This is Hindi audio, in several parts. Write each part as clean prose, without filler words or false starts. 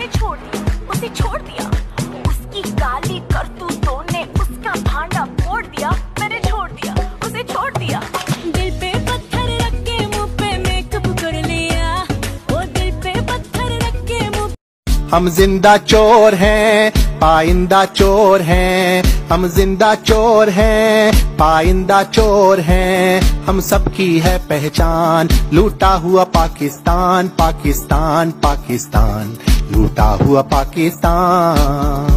मैंने छोड़ दिया, उसे छोड़ दिया। उसकी काली करतूतों ने उसका भांडा फोड़ दिया, मैंने छोड़ दिया, उसे छोड़ दिया। दिल पे पत्थर रख के मुंह पे मेकअप कर लिया, वो दिल पे पत्थर रख के मुंह। हम जिंदा चोर हैं, पाइंदा चोर हैं, हम जिंदा चोर हैं, पाइंदा चोर हैं, हम सबकी है पहचान। लूटा हुआ पाकिस्तान, पाकिस्तान, पाकिस्तान, लूटा हुआ पाकिस्तान,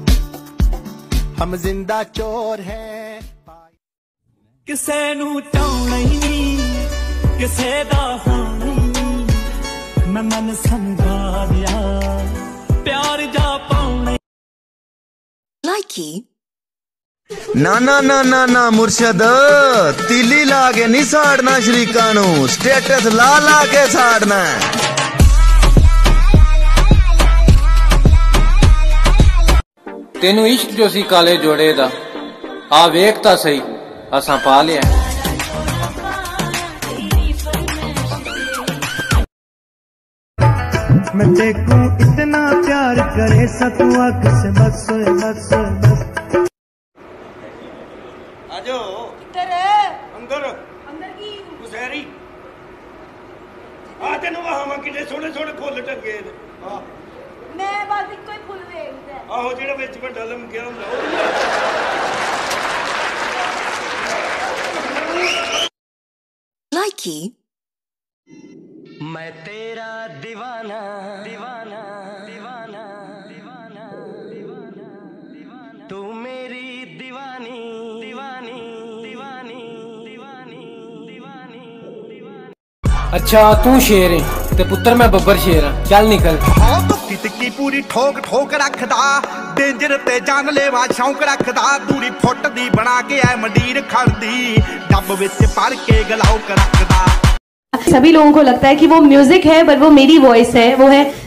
हम जिंदा चोर हैं। किसे नू चाहना ही नहीं, किसे दा होना ही नहीं, मैं मन समझा दिया प्यार जा पाउना। लाइकी ना ना ना ना ना मुर्शद, तिली लागे नहीं साड़ना शरीका नू, स्टेटस ला ला के साड़ना। तेनू इश्क जो सी काले जोड़े दा, आ वेखता सही असां पा लिया। मैं देखूं इतना प्यार करे सतुआ किसे बस बस बस। आजो किधर है? अंदर अंदर की गुसैरी आ तेन वहां किन्ने सोने सोने फुल टंगे ने। मैं बस इको ही फुल देखदा है। आहो जेड़ा विच वड्डा लमकिया हुंदा लाइकी मैं तेरा दीवाना दीवाना दीवाना दीवाना दीवाना दीवाना, तू मेरी दीवानी दीवानी दीवानी दीवानी दीवानी दीवानी। अच्छा तू शेर है ते पुत्र मैं बब्बर शेर हां, चल निकल। तुक्की तिक्की पूरी ठोक ठोक रखदा, डेंजर ते जानलेवा शौक रखदा, दूरी फुट दी बना के ऐ मंडीर खड़दी, डब विच भर के गलाउक रखदा। सभी लोगों को लगता है कि वो म्यूजिक है, पर वो मेरी वॉइस है, वो है